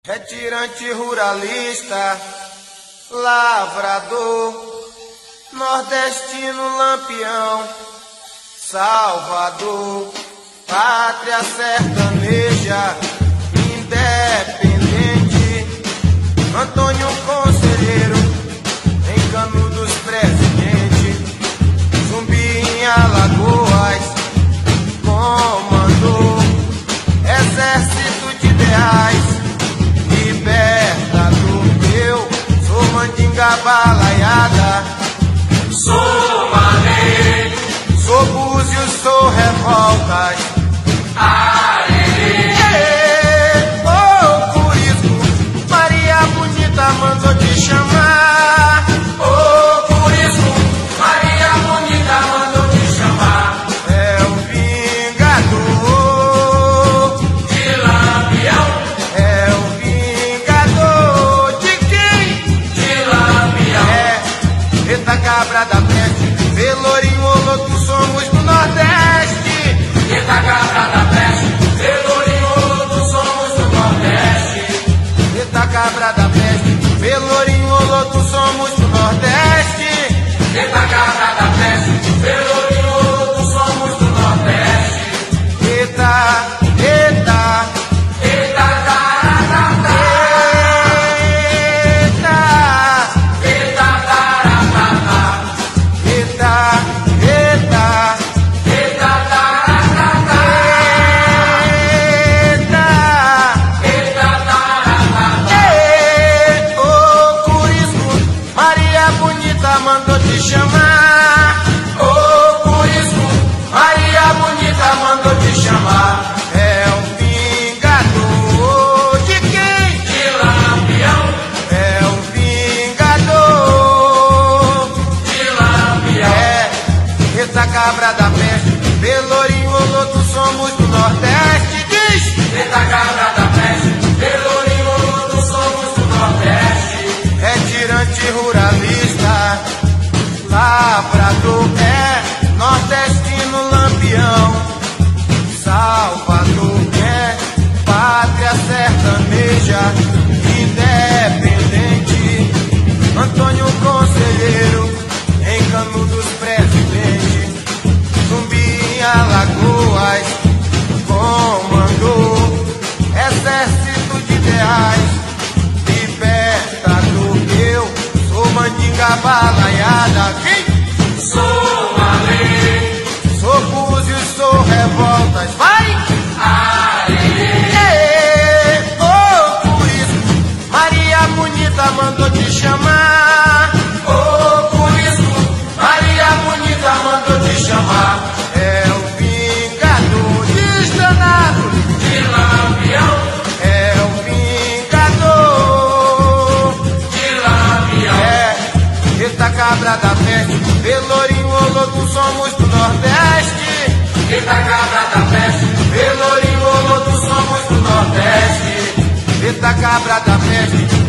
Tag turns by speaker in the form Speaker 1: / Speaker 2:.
Speaker 1: Retirante ruralista, lavrador, nordestino lampião, Salvador, pátria sertaneja, independente, Antônio Conselheiro, em Canudos presidente, Zumbi em Alagoas, comandou, exército de ideais, libertador. Eu sou mandinga balaiada,
Speaker 2: sou Malê,
Speaker 1: sou Búzios, sou revoltas, ô Curisco, Maria Bonita mandou te chamar.
Speaker 2: ô Curisco, Maria Bonita mandou te chamar.
Speaker 1: É o vingador
Speaker 2: De Lampião,
Speaker 1: é o vingador de quem?
Speaker 2: de Lampião,
Speaker 1: Eita cabra da peste, Pelourinho, Oloto, somos do Nordeste.
Speaker 2: Eita cabra da peste, Pelourinho, todos somos do Nordeste.
Speaker 1: Eita cabra da peste, Pelourinho, Oloto, somos do Nordeste.
Speaker 2: Eita cabra da peste, Pelourinho, todos somos do Nordeste.
Speaker 1: Eita, eita,
Speaker 2: Eita taratata,
Speaker 1: eita,
Speaker 2: eita taratata,
Speaker 1: eita, eita,
Speaker 2: eita taratata,
Speaker 1: eita.
Speaker 2: eita taratata.
Speaker 1: Ei, ô Curisco, Maria Bonita mandou te chamar.
Speaker 2: Ô Curisco, Maria Bonita mandou te chamar.
Speaker 1: É o vingador de quem?
Speaker 2: De Lampião,
Speaker 1: É o vingador.
Speaker 2: de Lampião,
Speaker 1: Eita cabra da peste, Pelourinho, Oloto, somos do Nordeste. Diz!
Speaker 2: eita cabra da peste, Pelourinho, todos somos do Nordeste.
Speaker 1: Retirante ruralista, lavrador, nordestino lampião, Salvador, pátria sertaneja, independente, Antônio Conselheiro, em Canudos presidente, Zumbi em Alagoas, comandou, exército de ideais, libertador. Eu sou mandinga balaiada, quem?
Speaker 2: Sou Malê,
Speaker 1: Sou Búzios, sou revoltas, vai! Ô Curisco, Maria Bonita mandou te chamar.
Speaker 2: ô Curisco, Maria Bonita mandou te chamar.
Speaker 1: É o vingador, diz danado.
Speaker 2: De Lampião,
Speaker 1: É o vingador.
Speaker 2: de Lampião,
Speaker 1: Eita cabra da peste, Pelourinho, Oloto, somos do Nordeste.
Speaker 2: eita cabra da peste, Pelourinho, todos somos do Nordeste.
Speaker 1: Eita cabra da peste,